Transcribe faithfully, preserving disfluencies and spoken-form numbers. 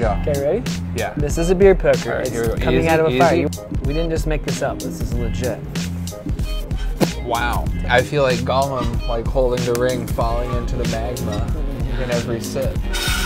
go. Okay, ready? Yeah. This is a beer poker. Right, it's here we go. coming Easy, out of a fire. easy. You, we didn't just make this up. This is legit. Wow. I feel like Gollum, like holding the ring, falling into the magma in every sip.